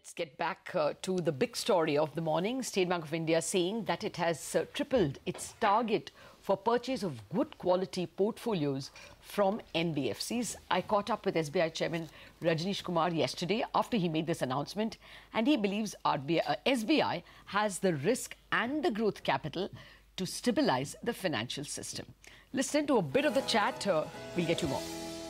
Let's get back to the big story of the morning. State Bank of India saying that it has tripled its target for purchase of good quality portfolios from NBFCs. I caught up with SBI Chairman Rajnish Kumar yesterday after he made this announcement, and he believes SBI has the risk and the growth capital to stabilize the financial system. Listen to a bit of the chat. We'll get you more.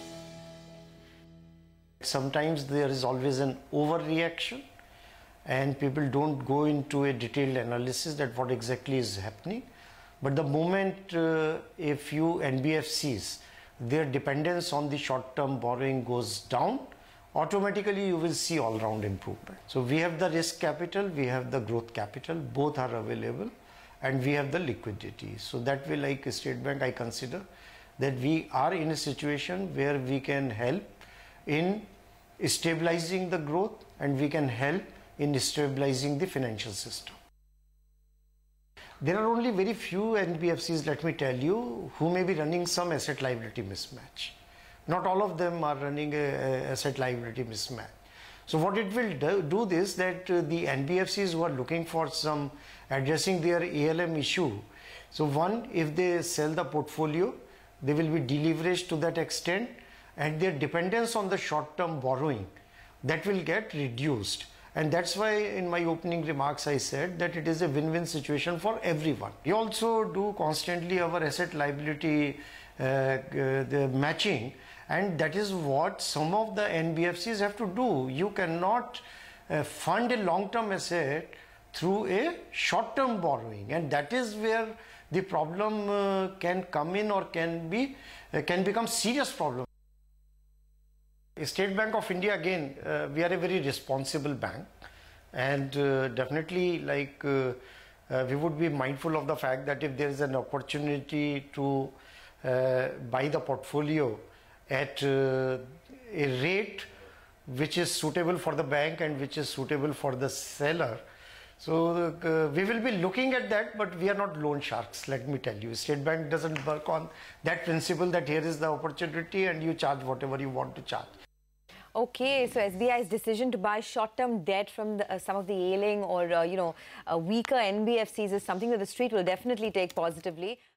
Sometimes there is always an overreaction and people don't go into a detailed analysis that what exactly is happening. But the moment if you NBFCs, their dependence on the short-term borrowing goes down, automatically you will see all-round improvement. So we have the risk capital, we have the growth capital, both are available, and we have the liquidity. So that way, like State Bank, I consider that we are in a situation where we can help in stabilizing the growth and we can help in stabilizing the financial system. There are only very few NBFCs, let me tell you, who may be running some asset liability mismatch. Not all of them are running a asset liability mismatch. So what it will do is that the NBFCs who are looking for some addressing their ALM issue, so one, if they sell the portfolio, they will be deleveraged to that extent, and their dependence on the short-term borrowing, that will get reduced. And that's why in my opening remarks I said that it is a win-win situation for everyone. We also do constantly our asset liability the matching, and that is what some of the NBFCs have to do. You cannot fund a long-term asset through a short-term borrowing, and that is where the problem can come in or can become serious problem. State Bank of India, again, we are a very responsible bank, and definitely we would be mindful of the fact that if there is an opportunity to buy the portfolio at a rate which is suitable for the bank and which is suitable for the seller, so we will be looking at that, but we are not loan sharks, let me tell you. State Bank doesn't work on that principle that here is the opportunity and you charge whatever you want to charge. Okay, so SBI's decision to buy short-term debt from some of the ailing or, weaker NBFCs is something that the street will definitely take positively.